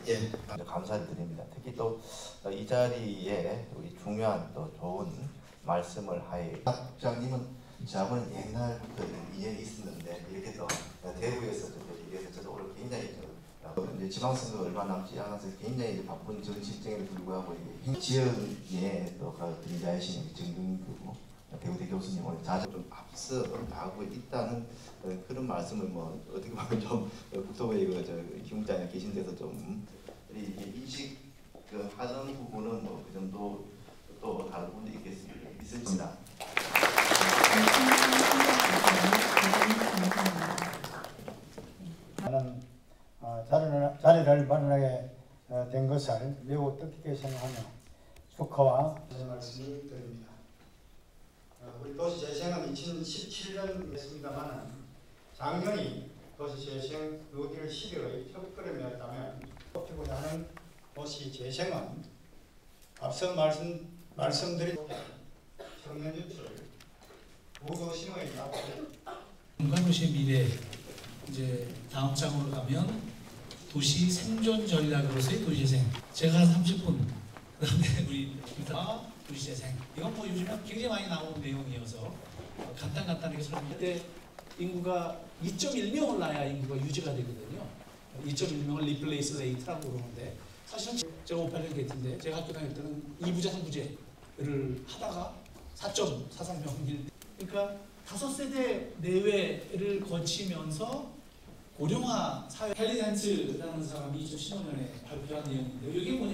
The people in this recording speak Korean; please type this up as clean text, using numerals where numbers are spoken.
예, 감사드립니다. 특히 또 이 자리에 우리 중요한 또 좋은 말씀을 하에 국장님은 저하고는 옛날부터 인연이 있었는데 이렇게 또 대구에서 이렇게 저도 오늘 굉장히 이제 지방선거 얼마 남지 않아서 굉장히 바쁜 정치 일정에도 불구하고 지역에 또 등장하신 정근규 배우대 교수님 오늘 자주 좀 앞서 나가고 있다는 그런 말씀을 뭐 어떻게 보면 좀 국토부의 기무장에 계신 데서 좀 인식 하는 부분은 뭐 그 정도 또 다른 부분도 있습니다. 저는 자리를 마련하게 된 것을 매우 뜻깊게 생각하며 축하와 말씀을 드립니다. 우리 도시재생은 2017년 했습니다만 작년이 도시재생 뉴딜 11의 첫걸음이었다면 뽑히고자 하는 도시재생은 앞서 말씀드린 청년 유출, 무도심의 납득 관도시의 미래 이제 다음 장으로 가면 도시 생존 전략으로서의 도시재생. 제가 한 30분 그다음에 우리 도시재생. 이건 뭐 요즘에 굉장히 많이 나오는 내용이어서 간단하게 설명할 때 인구가 2.1명을 낳아야 인구가 유지가 되거든요. 2.1명을 리플레이스 레이트라고 그러는데 사실은 제가 58년 개인데 제가 학교 다닐 때는 2부제, 3부제를 하다가 4.43명일 그러니까 5세대 내외를 거치면서 고령화 사회 헬리센츠라는 사람이 2015년에 발표한 내용인데요. 이게 뭐냐